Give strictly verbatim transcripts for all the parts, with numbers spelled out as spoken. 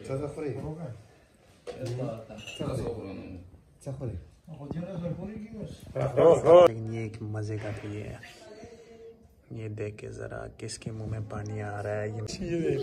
लेकिन ये एक मजे का तो ये है, ये देख के जरा किसके मुंह में पानी आ रहा है। ये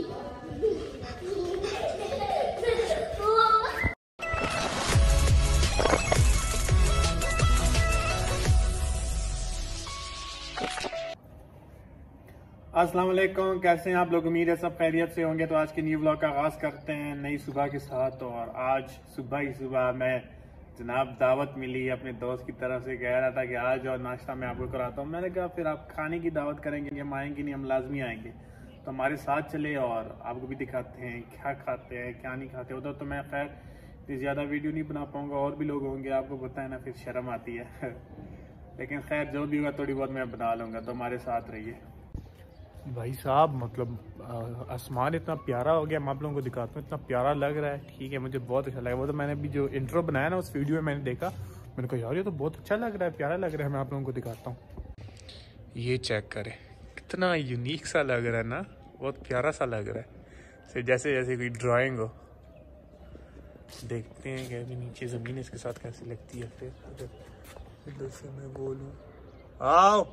अस्सलाम वालेकुम, कैसे हैं आप लोग? उम्मीद है सब खैरियत से होंगे। तो आज के न्यू व्लॉग का आगाज़ करते हैं नई सुबह के साथ। और आज सुबह ही सुबह मैं जनाब दावत मिली अपने दोस्त की तरफ से, कह रहा था कि आज और नाश्ता मैं आपको कराता हूँ। मैंने कहा फिर आप खाने की दावत करेंगे, हम आएंगे नहीं, हम लाजमी आएंगे। तो हमारे साथ चले और आपको भी दिखाते हैं क्या खाते हैं क्या नहीं खाते। उधर तो मैं खैर ज़्यादा वीडियो नहीं बना पाऊँगा, और भी लोग होंगे, आपको पता है ना, फिर शर्म आती है लेकिन खैर जो भी होगा थोड़ी बहुत मैं बना लूँगा। तो हमारे साथ रहिए। भाई साहब, मतलब आसमान इतना प्यारा हो गया, मैं आप लोगों को दिखाता हूँ, इतना प्यारा लग रहा है। ठीक है, मुझे बहुत अच्छा लगा। वो तो मैंने अभी जो इंट्रो बनाया ना, उस वीडियो में मैंने देखा, मैंने कहा यार ये तो बहुत अच्छा लग रहा है, प्यारा लग रहा है। मैं आप लोगों को दिखाता हूँ, ये चेक करें, कितना यूनिक सा लग रहा है ना, बहुत प्यारा सा लग रहा है, जैसे जैसे कोई ड्राइंग हो। देखते हैं कि अभी नीचे ज़मीन इसके साथ कैसी लगती है। फिर इधर से मैं बोलूँ, आओ,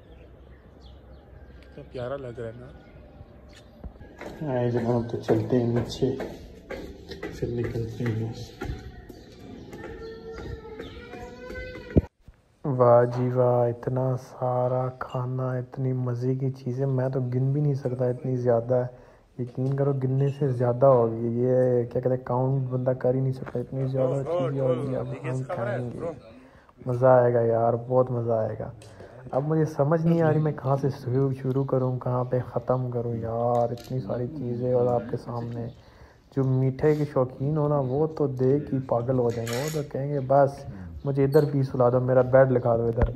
कितना प्यारा लग रहा है ना। आए जनाब, तो चलते हैं नीचे, फिर निकलते हैं। वाह जी वाह, इतना सारा खाना, इतनी मज़े की चीज़ें, मैं तो गिन भी नहीं सकता, इतनी ज़्यादा है। यकीन करो गिनने से ज़्यादा होगी। ये क्या कहते हैं, काउंट बंदा कर ही नहीं सकता, इतनी ज़्यादा चीज़ें होगी। अब हम खाएंगे, मज़ा आएगा यार, बहुत मज़ा आएगा। अब मुझे समझ नहीं आ रही मैं कहाँ से शुरू शुरू करूँ, कहाँ पे ख़त्म करूँ यार। इतनी सारी चीज़ें और आपके सामने। जो मीठे के शौकीन हो ना, वो तो देख ही पागल हो जाएंगे। वो तो कहेंगे बस मुझे इधर भी सुला दो, मेरा बेड लगा दो इधर।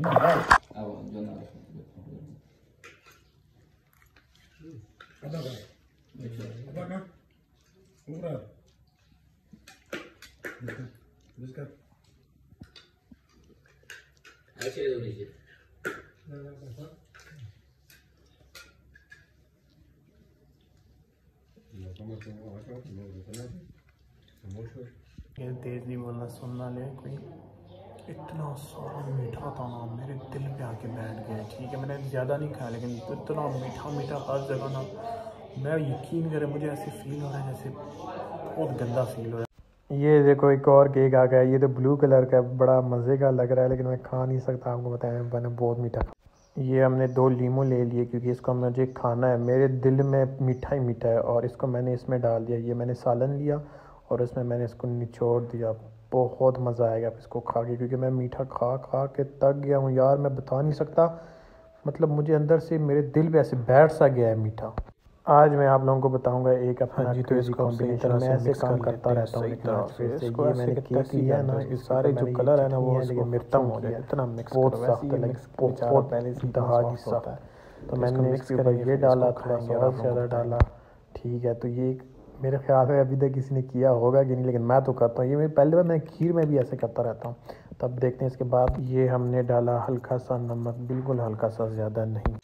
ये तेज नहीं बोलना, सुनना ले कोई। इतना सारा मीठा था ना, मेरे दिल पे आके बैठ गया। ठीक है, मैंने ज़्यादा नहीं खाया, लेकिन इतना मीठा मीठा हर जगह ना, मैं यकीन करें मुझे ऐसे फील हो रहा है जैसे बहुत गंदा फील हो रहा है। ये देखो एक और केक आ गया, ये तो ब्लू कलर का, बड़ा मज़े का लग रहा है, लेकिन मैं खा नहीं सकता, आपको बताया मैंने, बहुत मीठा। ये हमने दो लीमू ले लिए क्योंकि इसको मुझे खाना है, मेरे दिल में मीठा ही मीठा है। और इसको मैंने इसमें डाल दिया, ये मैंने सालन लिया और इसमें मैंने इसको निचोड़ दिया। बहुत मज़ा आएगा इसको खा के, क्योंकि मैं मीठा खा खा के थक गया हूँ यार, मैं बता नहीं सकता। मतलब मुझे अंदर से मेरे दिल पे ऐसे बैठ सा गया है मीठा। आज मैं आप लोगों को बताऊंगा एक अपना जी तो इसको कॉम्बिनेशन। मैं ऐसे काम करता रहता हूँ, लेकिन आज फिर से ये मैंने केक लिया है ना, इस सारे जो कलर है ना वो लेकिन मिर्चा हो जाए, इतना मिक्स बहुत सख्त है, बहुत पहले से दहाजी सख्त। तो मैंने इसके ऊपर ये डाला, थोड़ा सॉस ज़्यादा डाला। ठीक है, तो ये मेरे ख्याल में अभी तक किसी ने किया होगा कि नहीं, लेकिन मैं तो करता हूँ। ये मेरी पहले बार, मैं खीर में भी ऐसे करता रहता हूँ। तब देखते हैं। इसके बाद ये हमने डाला हल्का सा नमक, बिल्कुल हल्का सा, ज़्यादा नहीं।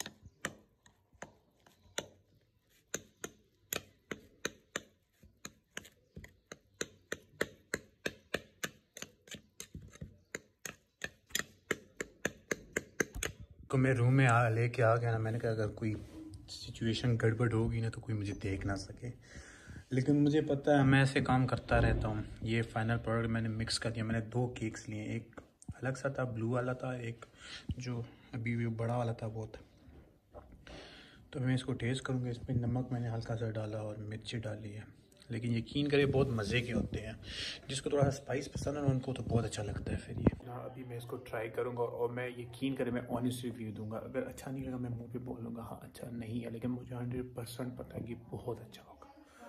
को मैं रूम में आ लेके आ गया ना, मैंने कहा अगर कोई सिचुएशन गड़बड़ होगी ना तो कोई मुझे देख ना सके, लेकिन मुझे पता है मैं ऐसे काम करता रहता हूँ। ये फाइनल प्रोडक्ट मैंने मिक्स कर दिया। मैंने दो केक्स लिए, एक अलग सा था, ब्लू वाला था, एक जो अभी भी बड़ा वाला था बहुत। तो मैं इसको टेस्ट करूँगा। इसमें नमक मैंने हल्का सा डाला और मिर्ची डाली है, लेकिन यकीन करिए बहुत मज़े के होते हैं। जिसको थोड़ा सा स्पाइस पसंद है ना, उनको तो बहुत अच्छा लगता है। फिर ये अभी मैं इसको ट्राई करूँगा और मैं यकीन करें मैं ऑनेस्ट रिव्यू दूंगा। अगर अच्छा नहीं लगा मैं मुंह पे बोलूँगा हाँ अच्छा नहीं है, लेकिन मुझे हंड्रेड परसेंट पता है कि बहुत अच्छा होगा।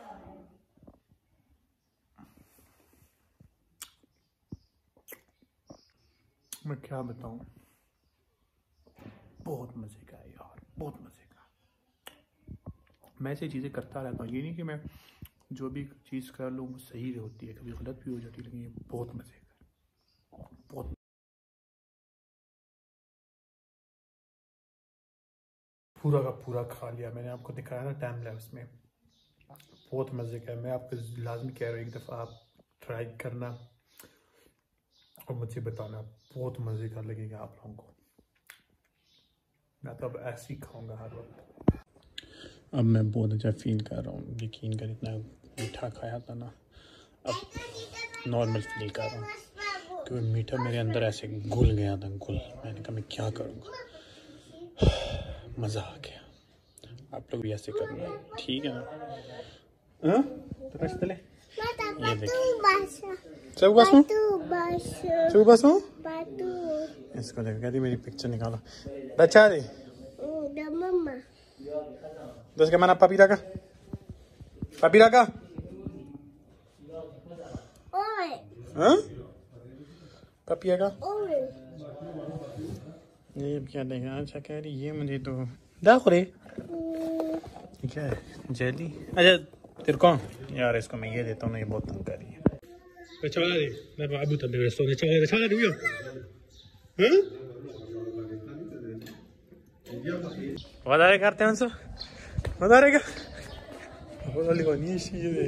मैं क्या बताऊँ, बहुत मज़े का है यार, बहुत मज़े का। मैं ऐसी चीज़ें करता रहता हूँ, ये नहीं कि मैं जो भी चीज़ कर लूँ वो सही होती है, कभी गलत भी हो जाती है, लेकिन ये बहुत मज़े का, बहुत। पूरा का पूरा खा लिया मैंने, आपको दिखाया ना टाइम लैप्स में। बहुत मज़े का है। मैं आपको लाजमी कह रहा हूँ एक दफ़ा आप ट्राई करना और मुझे बताना, बहुत मज़े का लगेगा आप लोगों को। मैं तो अब ऐसे ही खाऊंगा हर वक्त। अब मैं बहुत अच्छा फील कर रहा हूँ, यकीन कर, इतना मीठा खाया था ना, अब नॉर्मल फील कर रहा हूँ क्योंकि मीठा मेरे अंदर ऐसे घुल गया था, घुल। मैंने कहा मैं क्या करूँगा, मज़ा आ गया। आप लोग भी ऐसे करना, ठीक है ना? हाँ तो ले ये देखिए सब बस हूँ सब बस हूँ इसको देख कहती मेरी पिक्चर निकाला बच्चा दे दस के माना पापी रखा पापी रखा हाँ पापी रखा ये क्या देखा। अच्छा कह रही ये मुझे तो दाखुरे क्या है जेली। अच्छा तेरे को यार इसको मैं ये देता हूँ ना, ये बहुत तंग कर रही है। अच्छा दे मैं बाबू तब रेस्टो ने चला चला दे यो हैं वादारे करते हैं सो वादारे का वो वाली कौन है ये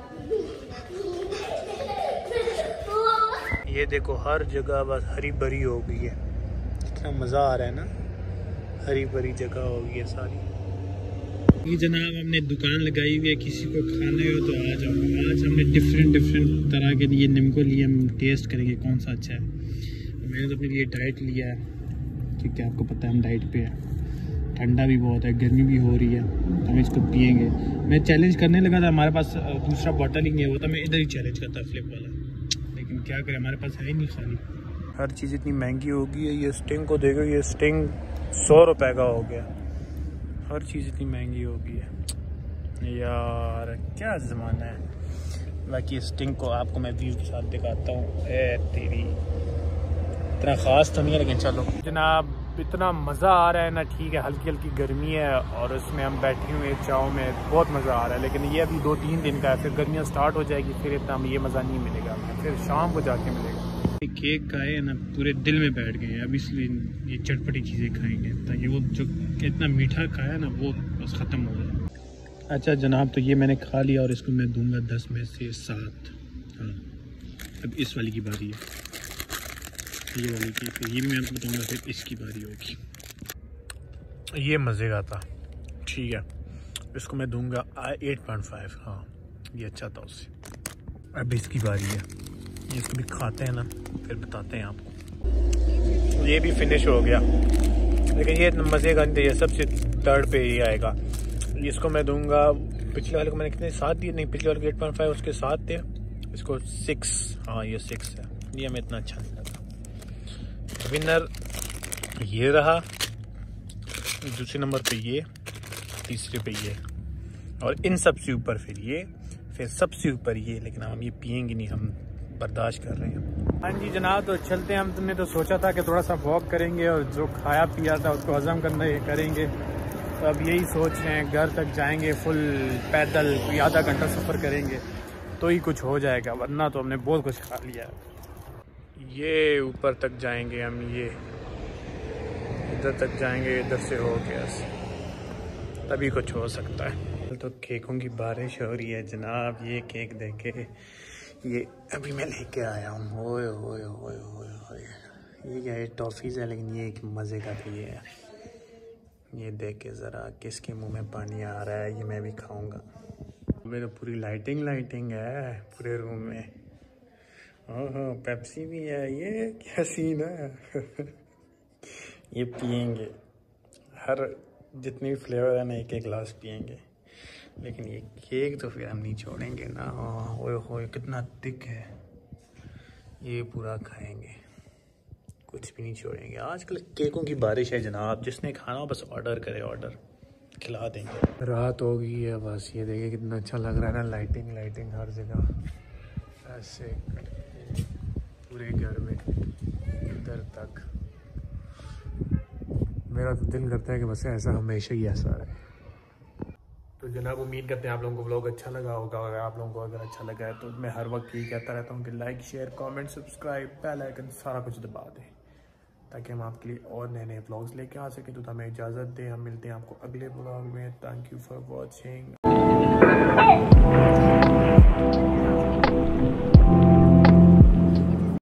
ये देखो हर जगह बस हरी भरी हो गई है, कितना मज़ा आ रहा है ना, हरी भरी जगह हो गई है सारी। ये जनाब हमने दुकान लगाई हुई है, किसी को खाने हो तो आ जाओ। आज हमने डिफरेंट डिफरेंट तरह के लिए निम्को लिए, हम टेस्ट करेंगे कौन सा अच्छा है। मैंने तो अपने लिए डाइट लिया है क्योंकि आपको पता है हम डाइट पे है, ठंडा भी बहुत है, गर्मी भी हो रही है, तो हम इसको पियेंगे। मैं चैलेंज करने लगा था, हमारे पास दूसरा बॉटल ही नहीं होता, मैं इधर ही चैलेंज करता फ्लिप वाला, लेकिन क्या करें हमारे पास है ही नहीं खाली। हर चीज़ इतनी महंगी हो गई है। ये स्टिंग को देखो, ये स्टिंग सौ रुपये का हो गया, हर चीज़ इतनी महंगी हो गई है यार, क्या ज़माना है। बाकी स्टिंग को आपको मैं व्यू के साथ दिखाता हूँ। ए तेरी इतना ख़ास तो नहीं है, लेकिन चलो जनाब इतना मज़ा आ रहा है ना, ठीक है हल्की हल्की गर्मी है और इसमें हम बैठे हुए हैं चाव में, बहुत मज़ा आ रहा है। लेकिन ये अभी दो तीन दिन का है, फिर गर्मियाँ स्टार्ट हो जाएगी, फिर इतना ये मज़ा नहीं मिलेगा, फिर शाम को जाके मिलेगा। केक का है ना पूरे दिल में बैठ गए हैं, अब इसलिए ये चटपटी चीज़ें खाएंगे ताकि वो जो इतना मीठा खाया ना वो बस ख़त्म हो जाए। अच्छा जनाब तो ये मैंने खा लिया और इसको मैं दूंगा दस में से सात। हाँ अब इस वाली की बारी है, ये वाली की, फिर ये मैं आपको बताऊँगा, फिर इसकी बारी होगी। ये मज़े का था, ठीक है इसको मैं दूंगा एट पॉइंट फाइव। हाँ ये अच्छा था उससे। अब इसकी बारी है, इसको भी खाते हैं ना फिर बताते हैं आपको। ये भी फिनिश हो गया, लेकिन ये मज़े का नहीं था, ये सबसे थर्ड पे ही आएगा। इसको मैं दूंगा, पिछले वाले को मैंने कितने सात दिए, नहीं पिछले वाले को एट पॉइंट फाइव उसके सात थे, इसको सिक्स। हाँ ये सिक्स है, ये हमें इतना अच्छा नहीं लगा। विनर ये रहा, दूसरे नंबर पे ये, तीसरे पे ये, और इन सबसे ऊपर फिर ये, फिर सबसे ऊपर ये। लेकिन हम ये पियेंगे नहीं, हम बर्दाश्त कर रहे हैं। हाँ जी जनाब तो चलते हैं हम। तुमने तो सोचा था कि थोड़ा सा वॉक करेंगे और जो खाया पिया था उसको हजम करना ये करेंगे, तो अब यही सोच रहे हैं घर तक जाएंगे फुल पैदल, कोई आधा घंटा सफ़र करेंगे तो ही कुछ हो जाएगा, वरना तो हमने बहुत कुछ खा लिया है। ये ऊपर तक जाएंगे हम, ये इधर तक जाएंगे, इधर से हो गया तभी कुछ हो सकता है। तो केकों की बारिश हो रही है जनाब, ये केक देखे, ये अभी मैं लेके आया हूँ। ओए ओए ओए ओए ओए, ये क्या है टॉफ़ीज़ है, लेकिन ये एक मज़े का भी है। ये देख के ज़रा किसके मुंह में पानी आ रहा है, ये मैं भी खाऊंगा। मेरे पूरी लाइटिंग लाइटिंग है पूरे रूम में। ओहो पेप्सी भी है, ये क्या सीन है। ये पियेंगे, हर जितनी भी फ्लेवर है ना एक एक गिलास पियेंगे, लेकिन ये केक तो फिर हम नहीं छोड़ेंगे ना। ओए होए कितना थिक है, ये पूरा खाएंगे, कुछ भी नहीं छोड़ेंगे। आजकल केकों की बारिश है जनाब, जिसने खाना हो बस ऑर्डर करे, ऑर्डर खिला देंगे। रात हो गई है बस, ये देखिए कितना अच्छा लग रहा है ना, लाइटिंग लाइटिंग हर जगह ऐसे पूरे घर में इधर तक। मेरा तो दिल करता है कि बस ऐसा हमेशा ही ऐसा रहे। तो जनाब उम्मीद करते हैं आप लोगों को व्लॉग अच्छा लगा होगा, और आप लोगों को अगर अच्छा लगा है तो मैं हर वक्त यही कहता रहता हूँ कि like share comment subscribe bell icon सारा कुछ दबा दें, ताकि हम आपके लिए और नए नए व्लॉग्स लेके आ सकें। तो हमें इजाज़त दें, हम मिलते हैं आपको अगले व्लॉग में। Thank you for watching. है।